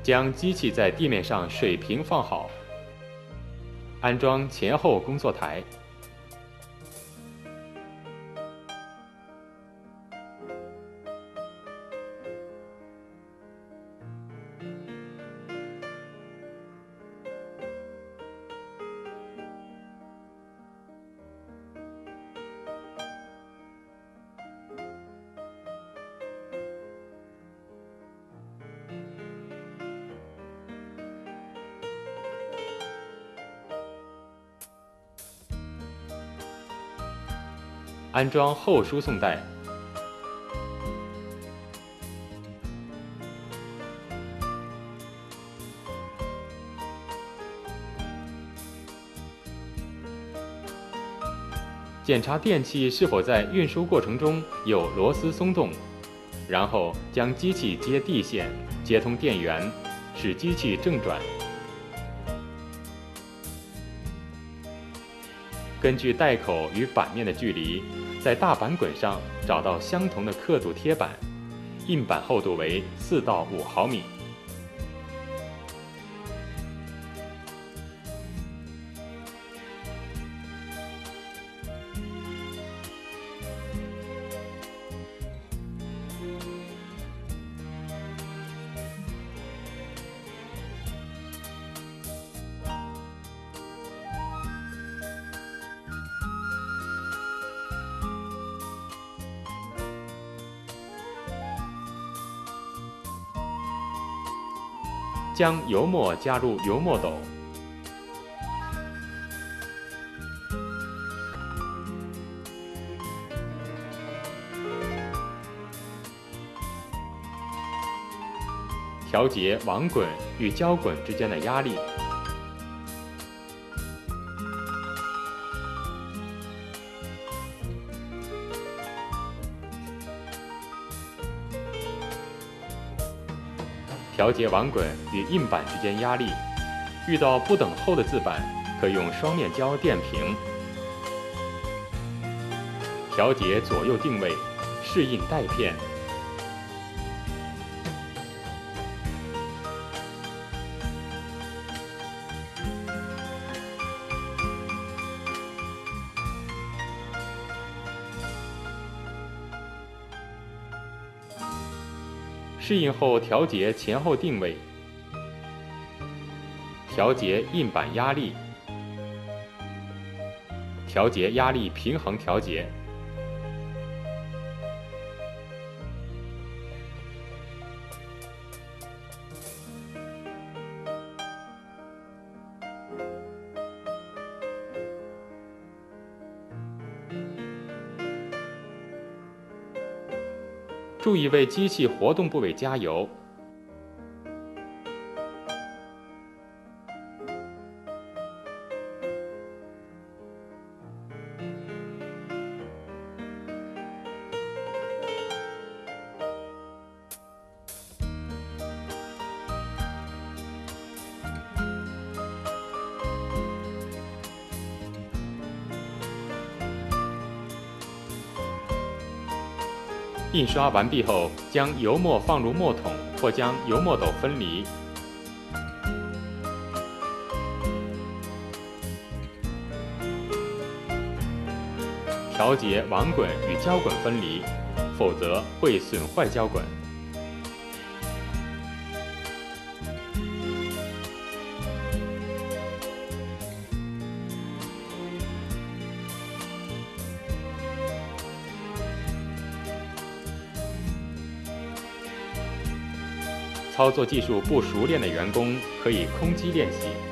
将机器在地面上水平放好，安装前后工作台。安装后输送带，检查电器是否在运输过程中有螺丝松动，然后将机器接地线，接通电源，使机器正转。根据带口与板面的距离，在大板滚上找到相同的刻度贴板，印板厚度为4到5毫米。将油墨加入油墨斗，调节网滚与胶滚之间的压力。调节网滚与印板之间压力，遇到不等厚的字板，可用双面胶垫平。调节左右定位，适应带片。适应后调节前后定位，调节印板压力，调节压力平衡调节。注意为机器活动部位加油。印刷完毕后，将油墨放入墨筒，或将油墨斗分离。调节网滚与胶滚分离，否则会损坏胶滚。操作技术不熟练的员工可以空机练习。